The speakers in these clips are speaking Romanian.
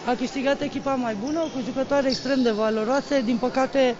A câștigat echipa mai bună, cu jucătoare extrem de valoroase. Din păcate,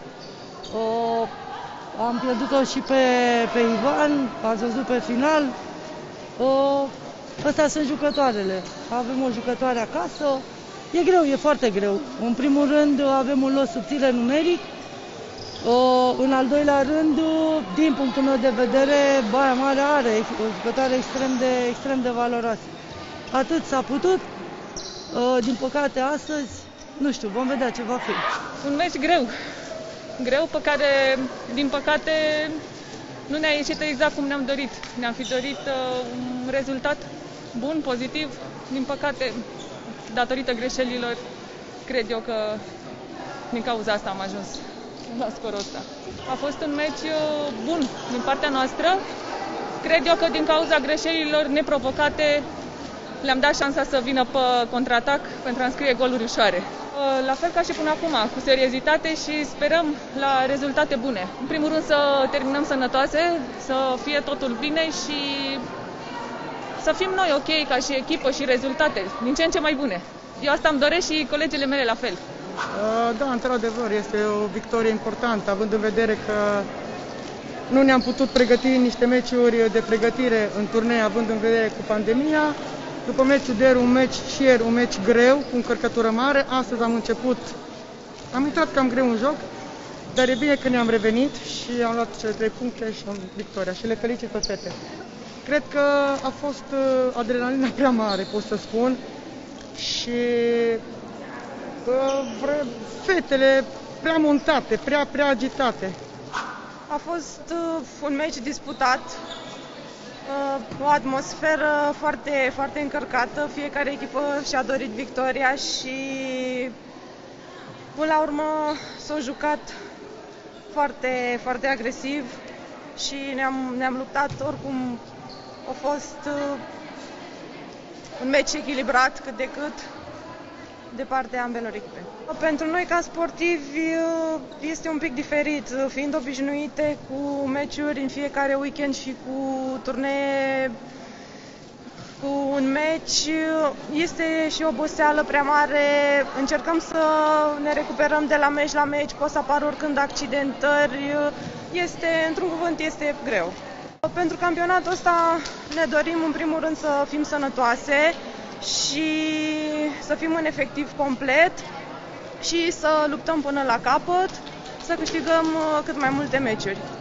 am pierdut-o și pe Ivan, ați văzut pe final. Astea sunt jucătoarele. Avem o jucătoare acasă. E greu, e foarte greu. În primul rând avem un lot subțire numeric. În al doilea rând, din punctul meu de vedere, Baia Mare are o jucătoare extrem de valoroasă. Atât s-a putut. Din păcate astăzi, nu știu, vom vedea ce va fi. Un meci greu pe care, din păcate, nu ne-a ieșit exact cum ne-am dorit. Ne-am fi dorit un rezultat bun, pozitiv. Din păcate, datorită greșelilor, cred eu că din cauza asta am ajuns la scorul ăsta. A fost un meci bun din partea noastră. Cred eu că din cauza greșelilor neprovocate le-am dat șansa să vină pe contraatac pentru a înscrie goluri ușoare. La fel ca și până acum, cu seriozitate și sperăm la rezultate bune. În primul rând să terminăm sănătoase, să fie totul bine și să fim noi ok ca și echipă și rezultate din ce în ce mai bune. Eu asta îmi doresc și colegele mele la fel. Da, într-adevăr, este o victorie importantă, având în vedere că nu ne-am putut pregăti niște meciuri de pregătire în turnee, având în vedere cu pandemia. După meciul de ieri, un meci greu, cu încărcătură mare. Astăzi am intrat cam greu în joc, dar e bine că ne-am revenit și am luat cele 3 puncte și am victoria și le felicit pe fete. Cred că a fost adrenalina prea mare, pot să spun, și fetele prea montate, prea agitate. A fost un meci disputat, o atmosferă foarte încărcată, fiecare echipă și-a dorit victoria și până la urmă s-a jucat foarte agresiv și ne-am luptat. Oricum a fost un meci echilibrat cât de cât de partea ambelor echipe. Pentru noi ca sportivi este un pic diferit, fiind obișnuite cu meciuri în fiecare weekend și cu turnee cu un meci, este și oboseală prea mare. Încercăm să ne recuperăm de la meci la meci, pot să apară oricând accidentări, într-un cuvânt, este greu. Pentru campionatul ăsta ne dorim în primul rând să fim sănătoase și să fim în efectiv complet și să luptăm până la capăt, să câștigăm cât mai multe meciuri.